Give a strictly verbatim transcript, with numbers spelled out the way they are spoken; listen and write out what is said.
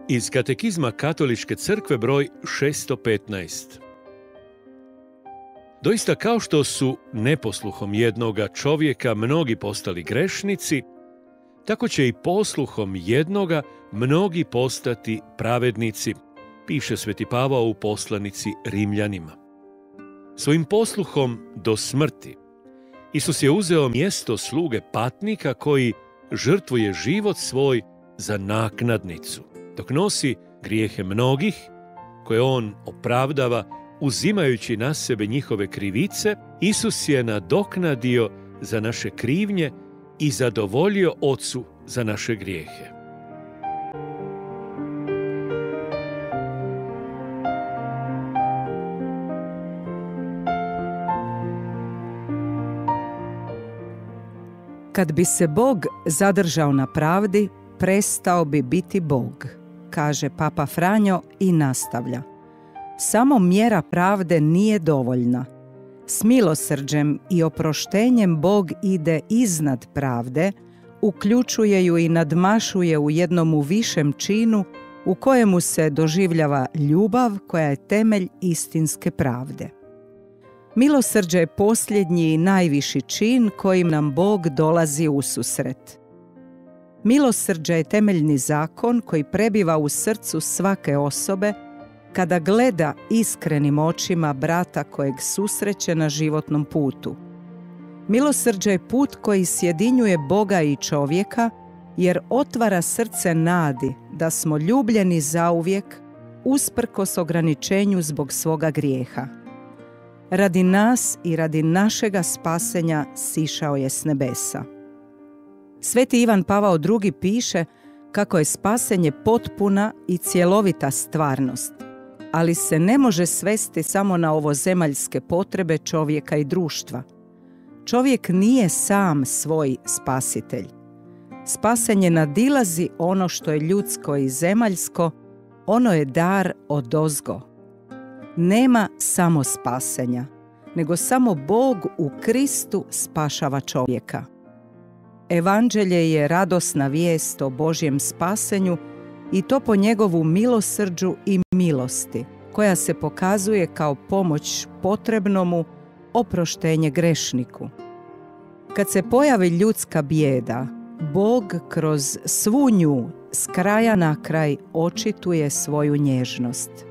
Iz Katekizma Katoličke crkve broj šesto petnaest. Doista, kao što su neposluhom jednoga čovjeka mnogi postali grešnici, tako će i posluhom jednoga mnogi postati pravednici, piše sveti Pavao u poslanici Rimljanima. Svojim posluhom do smrti Isus je uzeo mjesto sluge patnika koji žrtvuje život svoj za naknadnicu, dok nosi grijehe mnogih, koje on opravdava uzimajući na sebe njihove krivice. Isus je nadoknadio za naše krivnje i zadovoljio Ocu za naše grijehe. Kad bi se Bog zadržao na pravdi, prestao bi biti Bog, kaže Papa Franjo i nastavlja. Samo mjera pravde nije dovoljna. S milosrđem i oproštenjem Bog ide iznad pravde, uključuje ju i nadmašuje u jednom višem činu u kojemu se doživljava ljubav koja je temelj istinske pravde. Milosrđe je posljednji i najviši čin kojim nam Bog dolazi u susret. Milosrđe je temeljni zakon koji prebiva u srcu svake osobe kada gleda iskrenim očima brata kojeg susreće na životnom putu. Milosrđe je put koji sjedinjuje Boga i čovjeka, jer otvara srce nadi da smo ljubljeni zauvijek, usprkos ograničenju zbog svoga grijeha. Radi nas i radi našega spasenja sišao je s nebesa. Sveti Ivan Pavao drugi piše kako je spasenje potpuna i cjelovita stvarnost, ali se ne može svesti samo na ovozemaljske potrebe čovjeka i društva. Čovjek nije sam svoj spasitelj. Spasenje nadilazi ono što je ljudsko i zemaljsko, ono je dar odozgo. Nema samo spasenja, nego samo Bog u Kristu spašava čovjeka. Evanđelje je radosna vijest o Božjem spasenju i to po njegovu milosrđu i milosti, koja se pokazuje kao pomoć potrebnomu, oproštenje grešniku. Kad se pojavi ljudska bijeda, Bog kroz svu nju s kraja na kraj očituje svoju nježnost.